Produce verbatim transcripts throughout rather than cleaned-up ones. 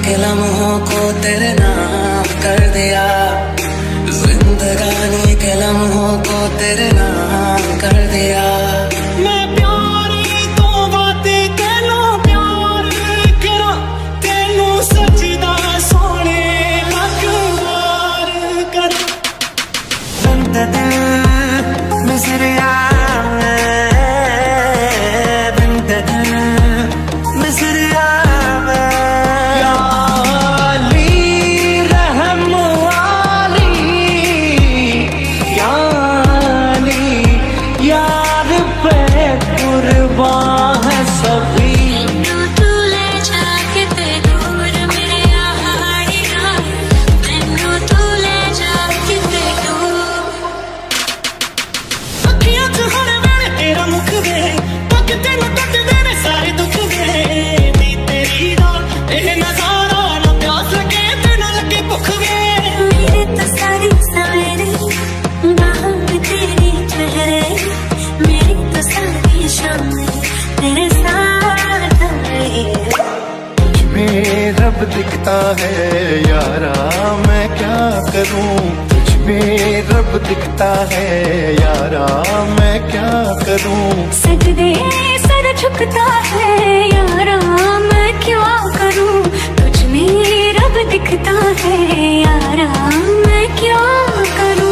के लम्हों को तेरे नाम कर दिया, जिंदगानी के लम्हों को तेरे नाम कर दिया। मैं प्यारी तो बातें तेनू प्यार करा, तेनू सजदा सोने लग वार कर। बंद दिल मिसरिया बंद दिल मिसरिया रब दिखता है यारा, मैं क्या करूं तुझ में रब दिखता है यारा, मैं क्या करूं। सजदे सर झुकता है यारा, मैं क्या करूं तुझ में रब दिखता है यारा, मैं क्या करूं।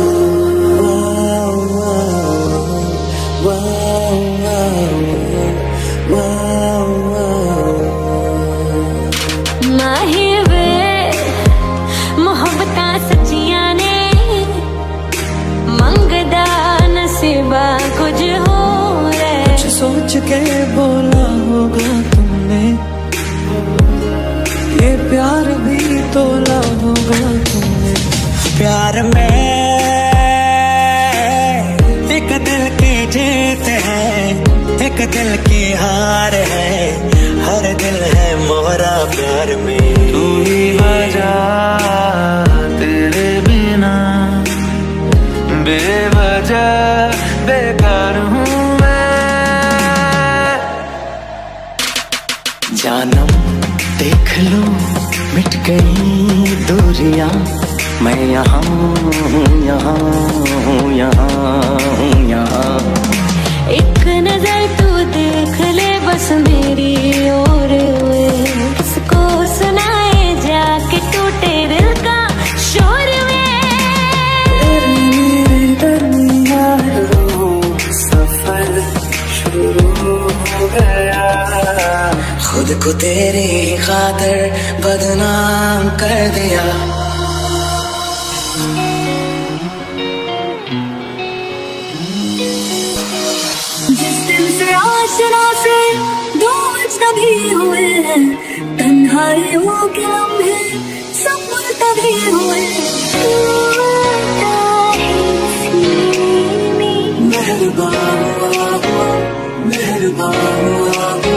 कुछ हो रहा, कुछ सोच के बोला होगा तुमने, ये प्यार भी तोला होगा तुमने। प्यार में एक दिल की जीत है, एक दिल की हार है, हर दिल है मोरा प्यार में। तू ही वजह तेरे बिना बेवजह बेकार हूँ मैं। जानम देख लो मिट गई दूरियां, मैं यहाँ हूँ यहाँ हूँ यहाँ हूँ यहाँ। एक नजर तू देख ले बस मेरी ओर, किसको सुनाए जाके टूटे दिल का शोर में। खुद को तेरी खातिर बदनाम कर दिया। जिस दिन से आशना से दो अजनबी हुए, तन्हाइयों के लम्हे सब तभी हुए। मेहरबान मेहरबान